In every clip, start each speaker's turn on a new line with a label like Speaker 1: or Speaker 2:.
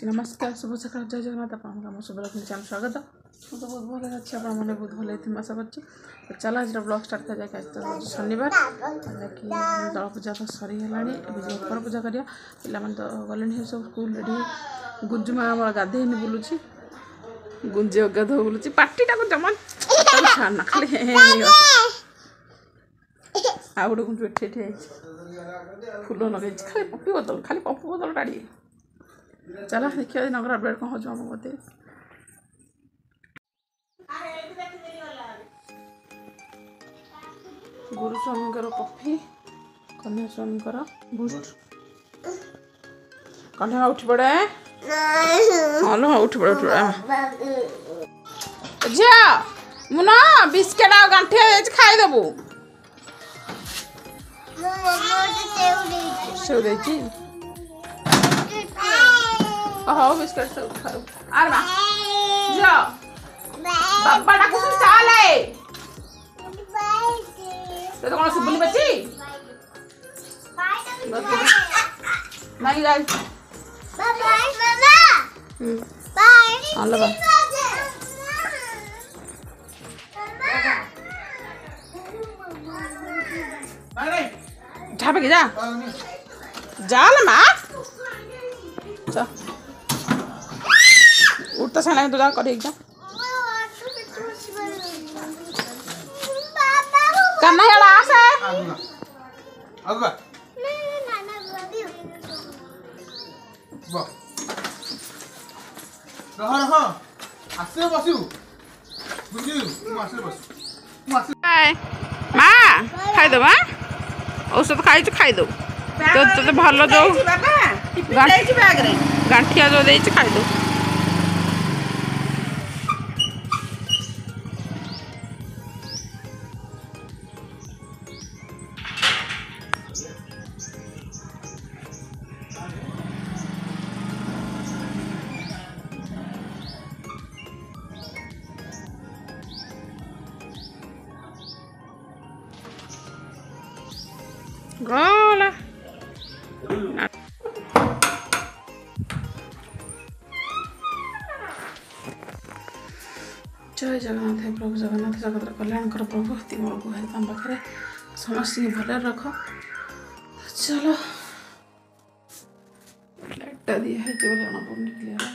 Speaker 1: नमस्कार शुभ सकाल जय जगन्नाथ आप शुभलक्ष्मी चैनल स्वागत तो बहुत भल अच्छे मैंने बहुत भल आशा कर चल आज ब्लॉग स्टार्ट कर जाए तो शनिवार कि दल पूजा तो सरीगला घर पूजा करा पे तो गले सब स्कूल रेडी गुंजुमा गाधेनी बुलूची गुंजे गाध बुलूची पार्टीटा को जमा छाड़ना खाली आ गए गुंजु एठे फूल लगे खाली पप्पू बोतल टाड़ी चला देखिए नगर अपडेट कौन हो मत गुरु स्वामी कॉफी कन्या स्वामी बूस्ट कन्या उठ पड़े हाँ उठ पड़े झिया मुना बिस्केट आ गांठिया खाईदेबू सेव देची हाँ बिस्किट सब खाओ अरे माँ जाओ बाबा डाकू सुन चाल है तो कौन सुबली बच्ची नहीं guys bye bye hello bye झापे जा जाल माँ चल उठता साला तो जा कर एकदम करना है लाश है अगवा वाह रह आसे बसु बुझी तू आसे बस मां खाई दो मां औषध खाई दो तो भल जो गांठिया जो दे खाई दो Gola. जय जगन्नाथ है प्रभु जगन्नाथ जगत कल्याण कर प्रभु तीन को है तम पाखे समस्त भले रख चलो लाइटा दिया है जो जना पड़नी क्लियर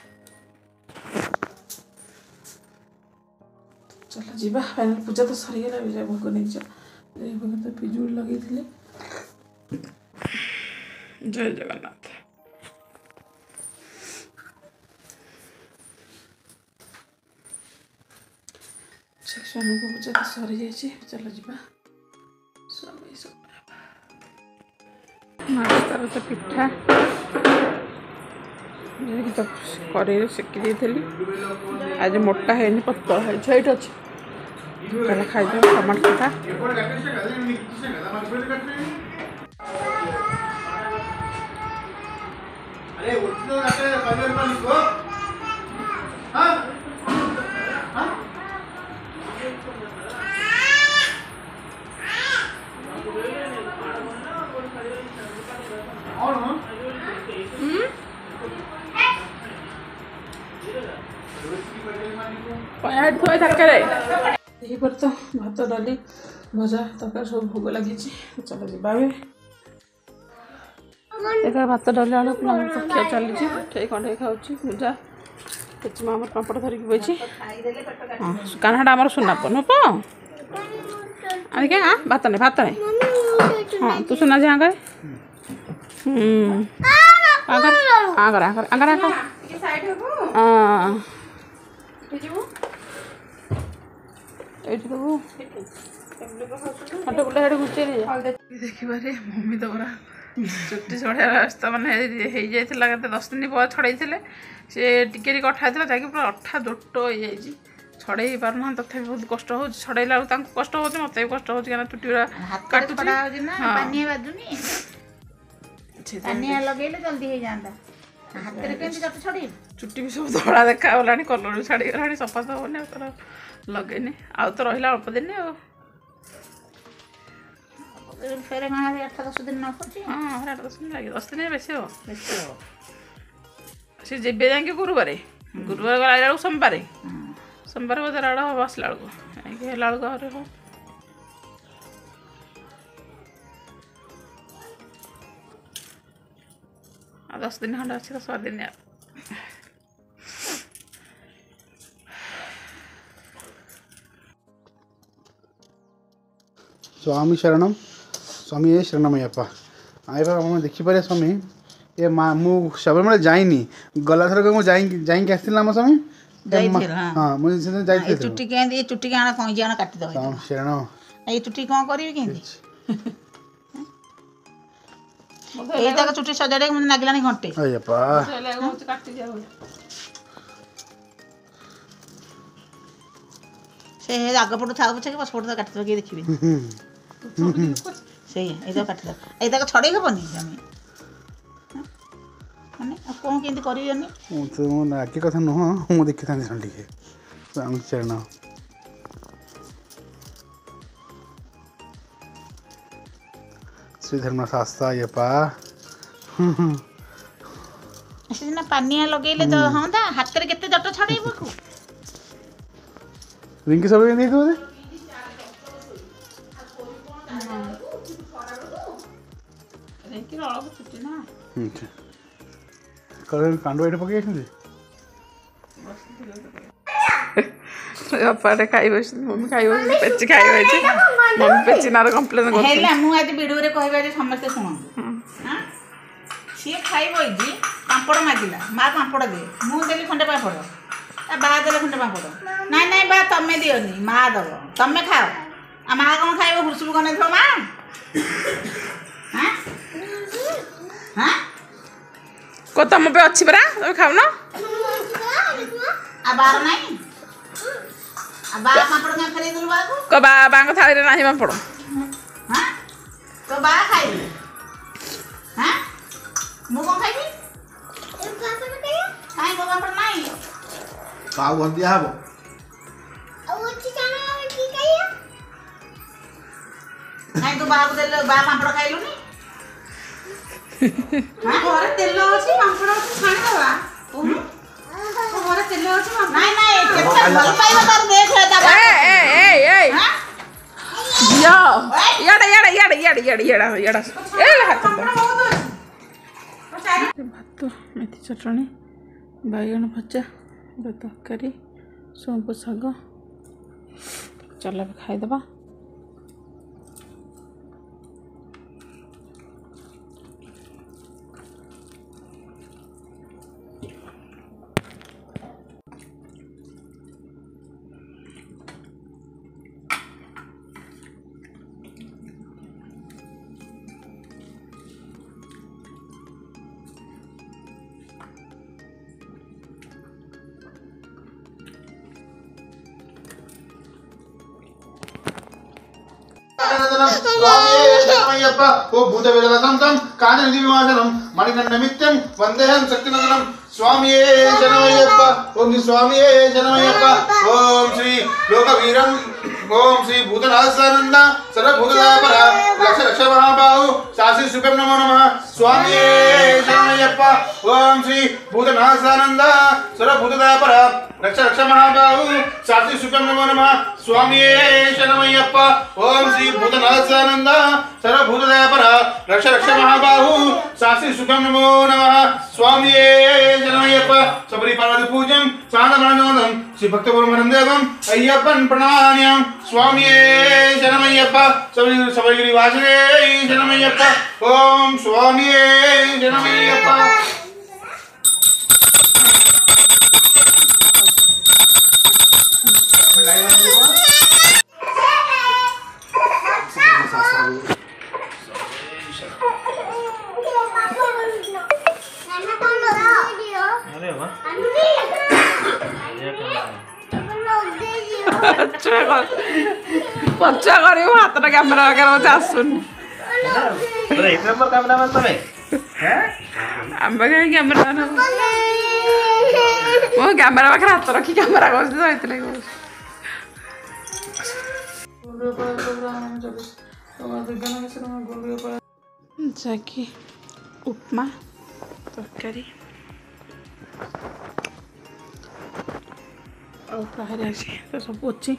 Speaker 1: चलो जीवा फाइनल पूजा तो सरीगला विजय भोग नहीं भोग तो पिजुड़ी लगे थे जय जगन्नाथ स्वामी को पूजा तो सरी जाइए चलो जीवा स्वामी नास्तार तो पिठा तो कड़े सेकी थी आज मोटा है पतला है छईट अच्छे चलो खाई टमाटो खटा पर तो भात डाली भजा तरकारी सब भोग लगी चलो जीवा देख भात डाली आलू पक्षिया चली कंडे खाऊँ पूजा माँ पापड़ धरिकी बची हाँ कान्हाटा आम सुना नुप क्या हाँ भात नहीं हाँ तू सुना जा आगे आगर आगर आगर आगर हाँ देखिए मम्मी तो पूरा चुट्टी छड़ा रास्ता मैंने हो 10 दिन पर छड़े सी टिके अठा था पूरा अठा दोट हो छड़े पारना तथा बहुत कष्ट हो छड़ेला कष्ट हो मत भी कष्ट हो चुट्टी चुट्टी भी सब धड़ा देखा गला कलर भी छाड़ी गला सफा तो होनी लगेनि आ तो रहा अल्प दिन फेरे 8-10 दिन हाँ 8-10 दिन लगे 10 दिन बेस हो से जेबे जाके गुरुवार गुरुवार गला बेलू सोमवार सोमवार बजार आड़ हम आसला बेलू है आगे हो आ 10 दिन खंडे अच्छे तो 100 दिन
Speaker 2: स्वामी शरणम स्वामी ये शरणमयप्पा आए बार देखिपारे स्वामी ये मु सबरमले जाइनी गला थर को जाइक आसती ना स्वामी हाँ मुझे जाइए
Speaker 3: चुट्टी केंदी ये चुट्टी आना कौन जाना काट दो
Speaker 2: शरण
Speaker 3: ये चुट्टी कौन करी केंदी ये तक चुट्टी सजाड़े मुझे लागला नहीं घंटे
Speaker 2: अयप्पा
Speaker 3: से आग पटू था पछे पछ पटू काट दो के देखिबे से ये तो काट दो ये तक छड़े हेबनी जमी माने कौन केंदी करी जनी
Speaker 2: तो ना के कथा नुह मु देखि थानी सन टिके स्वामी शरण श्री धर्म शास्त्र अयप्पा
Speaker 3: सिना पानिया लगेले तो हंदा हाथ रे केते जट छड़ेबो को
Speaker 2: रिंकी सब के देखो दे
Speaker 1: रिंकी अलग छुट्टी ना
Speaker 2: अच्छा कल कांडो एटे पके छथि
Speaker 1: बापा खाई बस मम्मी खाई बस पेची खाई बस मम्मी पेची नार कंप्लेन कर
Speaker 3: हेला मु आज वीडियो रे कहबा जे समस्त सुन हां सी खाइबो जी पापड़ मागिला मां पापड़ दे मु देली खंडे पापड़ आ बा देले खंडे पापड़ नहीं नहीं बा तमे दियोनी मां दबो तमे खाओ आ मां कोन खाइबो हुसुब कने थो मां हां हां
Speaker 1: को तम पे अच्छी परा तुम खाऊ ना
Speaker 3: आ बार नहीं आ बा पापड़ का खरीद लो बाको
Speaker 1: को बांग थाली रे नाही पापड़
Speaker 3: हां तो बा खाइबे हां मु कोन खाइबी पापड़ खाइबे काई को पापड़ नहीं
Speaker 2: पाव भर दिया हबो
Speaker 3: ओ चिकाना की कहिया नहीं तो बाबू देले बा पापड़ खाइलुनी हां घरे तेल अछि पापड़ अछि छाणी देबा ओ घरे तेल अछि नहीं नहीं केते भल पाइबा तार देख ले ता
Speaker 1: ए
Speaker 3: हां
Speaker 1: यो याड़ा ए भात मेथी चटणी बैगन भजा तरकारी सोंपु शाग चल खाईदबा
Speaker 2: स्वामीयप्पा ओ भूतवेदनसंतं काजनिधिविमासनं मणिकण्डमित्यं वन्देहं शक्तिनन्दनं स्वामीये शरणमय्यप्पा ओम स्वामीये शरणमय्यप्पा ओम श्री लोकवीरं ओम श्री भूतनाथानंद सर्वभूतदापर लक्ष लक्ष महाबाहु शासी सुभ्यं नमो नमः स्वामीये शरणमय्यप्पा ओम श्री भूतनाथानंद सर्वभूतदापर लक्ष लक्ष महाबाहु शासी सुभ्यं नमो नमः स्वामीये शरणमय्यप्पा ओम श्री भूतनाथानंद सर्वभूतदापर लक्ष लक्ष महाबाहु शासी सुभ्यं नमो नमः स्वामीये शरणमय्यप्पा सबरी पार्वती पूजं चांदमानंदं श्री भक्तपुरमरंदेवं अय्यप्पन प्रणाम्यं स्वामीये शरणमय्यप्पा सबरी वासने शरणमय्यप्पा ओम स्वामीये शरणमय्यप्पा
Speaker 1: पचा कर हाथ कैमेरा वगैरह आसुन आम कैमेरा वो कैमेरा पाखे हाथ रखी कैमेरा जाकि उपमा तरकारी ଆଉ ବାହାରେ ଆସି ତ ସବୁ ଅଛି।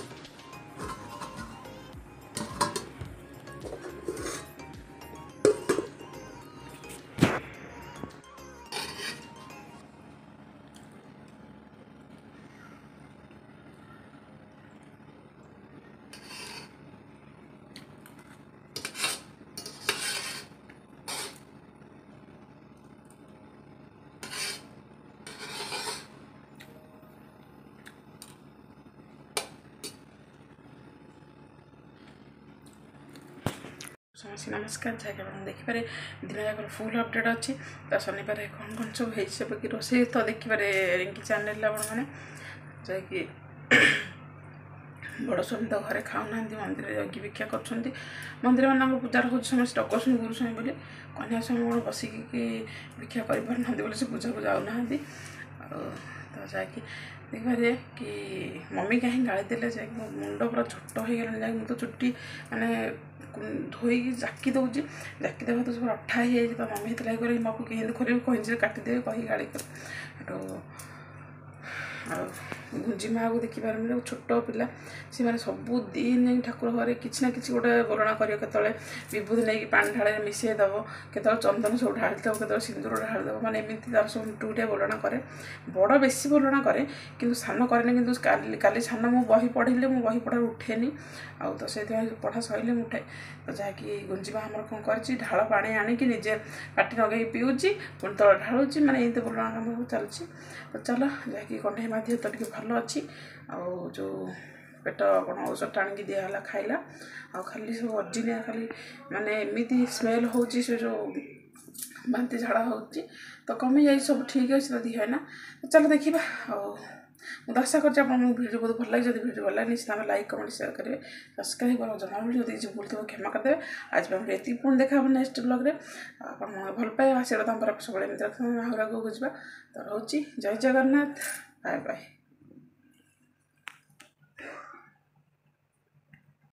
Speaker 1: ସମସ୍ତେ ନମସ୍କାର। ଯାହାକି ଆପଣ ଦେଖିପାରେ ଦିନ ଯାକର ଫୁଲ୍ ଅପଡ଼େଟ୍ ଅଛି। ତା ଶନିବାର କ'ଣ କ'ଣ ସବୁ ହେଇଛି ସେବାକି ରୋଷେଇ ତ ଦେଖିପାରେ ରିଙ୍କି ଚ୍ୟାନେଲ୍ରେ ଆପଣମାନେ। ଯାହାକି ବଡ଼ ସ୍ୱାମୀ ତ ଘରେ ଖାଉନାହାନ୍ତି, ମନ୍ଦିରରେ ଯାଇକି ଭିକ୍ଷା କରୁଛନ୍ତି। ମନ୍ଦିରମାନଙ୍କ ପୂଜାର ହେଉଛି ସମସ୍ତେ ଡକଉଛନ୍ତି ଗୁରୁ ସ୍ୱାମୀ ବୋଲି। କନ୍ୟା ସ୍ୱାମୀ କ'ଣ ବସିକି ଭିକ୍ଷା କରିପାରୁନାହାନ୍ତି ବୋଲି ସେ ପୂଜାକୁ ଯାଉନାହାନ୍ତି। ଆଉ ତ ଯାହାକି ଦେଖିପାରିବେ କି ମମି କାହିଁ ଗାଳି ଦେଲେ ଯାଇକି ମୋ ମୁଣ୍ଡ ପୁରା ଛୋଟ ହେଇଗଲାଣି। ଯାଇକି ମୁଁ ତ ଚୁଟି ମାନେ ଧୋଇକି ଜାକି ଦେଉଛି, ଜାକି ଦେବା ତ ସବୁ ଅଠା ହେଇଯାଇଛି। ତ ମମି ସେଥିଲାଗି କରି ମାକୁ କେମିତି ଖୋଲିବି କଇଁଚିରେ କାଟିଦେବି କହି ଗାଳି କରେ। ସେଠୁ ଆଉ ଗୁଞ୍ଜି ମାଆକୁ ଦେଖିପାରନ୍ତି ଛୋଟ ପିଲା ସେମାନେ ସବୁଦିନ ଯାଇକି ଠାକୁର ଘରେ କିଛି ନା କିଛି ଗୋଟେ ବୋଲଣା କରିବ। କେତେବେଳେ ବିଭୂତି ନେଇକି ପାଣି ଢାଳରେ ମିଶାଇ ଦେବ, କେତେବେଳେ ଚନ୍ଦନ ସବୁ ଢାଳି ଦେବ, କେତେବେଳେ ସିନ୍ଦୁର ଢାଳି ଦେବ। ମାନେ ଏମିତି ତାର ସବୁ ଟୁଟିଆ ବୋଲଣା କରେ। ବଡ଼ ବେଶୀ ବୋଲଣା କରେ କିନ୍ତୁ ସାନ କରେନି। କିନ୍ତୁ କାଲି ସାନ ମୁଁ ବହି ପଢ଼ିଲେ ମୁଁ ବହି ପଢ଼ାରୁ ଉଠେନି। ଆଉ ତ ସେଇଥିପାଇଁ ପଢ଼ା ସରିଲେ ମୁଁ ଉଠେ। ତ ଯାହାକି ଗୁଞ୍ଜିମା ଆମର କ'ଣ କରିଛି, ଢାଳ ପାଣି ଆଣିକି ନିଜେ ପାଟି ଲଗେଇକି ପିଉଛି, ପୁଣି ତଳେ ଢାଳୁଛି। ମାନେ ଏମିତି ବୋଲଣା କାମ ସବୁ ଚାଲିଛି। ତ ଚାଲ ଯାହାକି କଣ୍ଢେଇ ମା ଦେହ ତ ଟିକେ ଭଲ ଅଛି। ଆଉ ଯେଉଁ ପେଟ କ'ଣ ଔଷଧ ଆଣିକି ଦିଆହେଲା ଖାଇଲା। ଆଉ ଖାଲି ସବୁ ଅଜିନିଆ ଖାଲି ମାନେ ଏମିତି ସ୍ମେଲ୍ ହେଉଛି, ସେ ଯେଉଁ ବାନ୍ତି ଝାଡ଼ା ହେଉଛି। ତ କମିଯାଇଛି, ସବୁ ଠିକ୍ ଅଛି ତ ଦିହ ନା। ଚାଲ ଦେଖିବା। ଆଉ ମୁଁ ତ ଆଶା କରୁଛି ଆପଣଙ୍କୁ ଭିଡ଼ିଓ ବହୁତ ଭଲ ଲାଗେ। ଯଦି ଭିଡ଼ିଓ ଭଲ ଲାଗେ ନିଶ୍ଚିତ ଆମେ ଲାଇକ୍ କମେଣ୍ଟ ସେୟାର କରିବେ, ସବସ୍କ୍ରାଇବ୍ କରିବା ଜମା ଭୁଲି। ଯଦି କିଛି ଭୁଲ ଥିବ କ୍ଷମା କରିଦେବେ। ଆଜି ପାଇଁ ଆମର ଏତିକି, ପୁଣି ଦେଖା ହେବ ନେକ୍ସଟ ବ୍ଲଗ୍ରେ। ଆପଣ ଭଲ ପାଇବା ଆଶୀର୍ବାଦ ଆମ ସବୁବେଳେ ଏମିତି ରଖିବା। ଆହୁରି ଆଗକୁ ଯିବା। ତ ରହୁଛି, ଜୟ ଜଗନ୍ନାଥ, ବାଏ ବାଏ।